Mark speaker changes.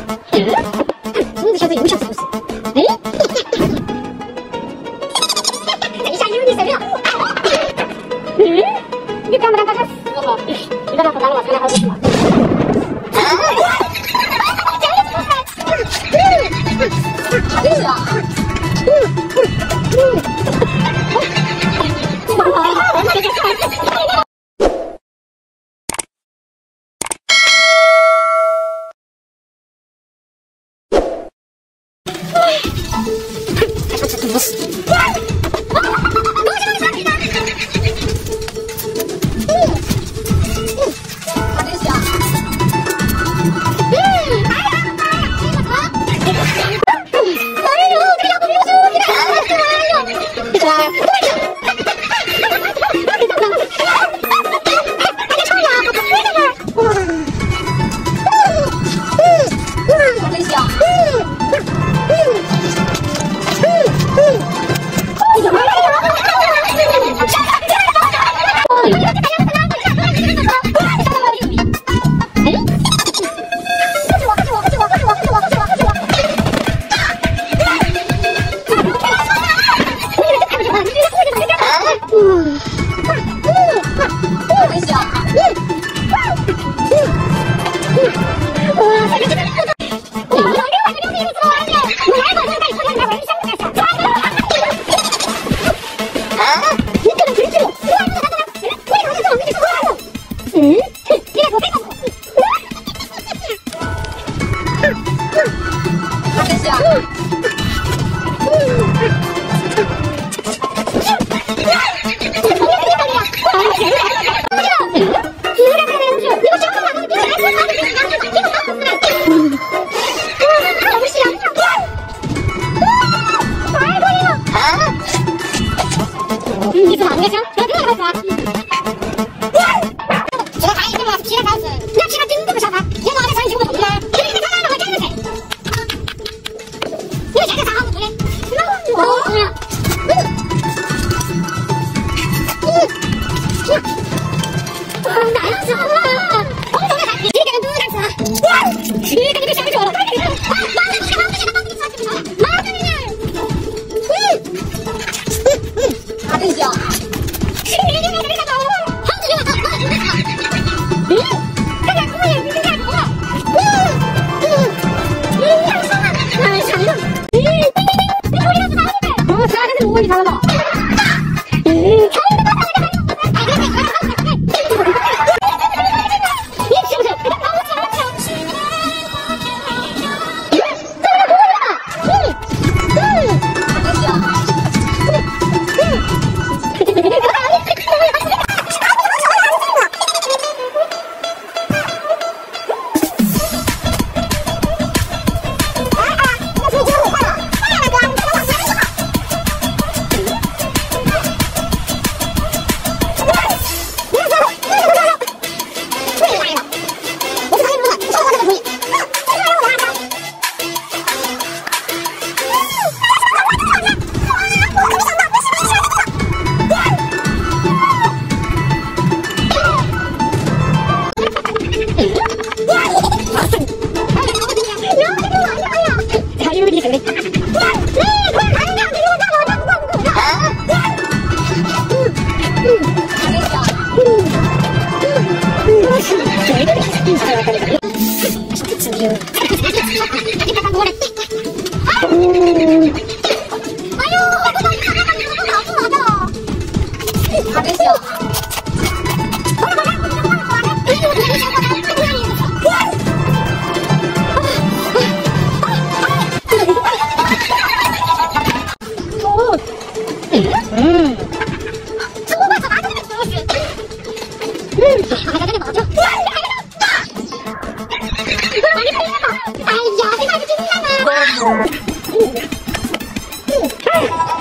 Speaker 1: 虫子小嘴有小故事。哎，等一下，有你谁了？你敢不敢打个死哈？你把它不打了，我看来好几次了。你怎么没想？这个好吃。这个还有什么？皮的好吃，那皮的真的不少吧？你拿的上去不动吗？这个他拿的真的是。你这个啥好吃的？好吃呀！难吃啊！我们这个还你这个多难吃啊！你感觉被吓着了？你看到吗？哎呀，这还是真的吗？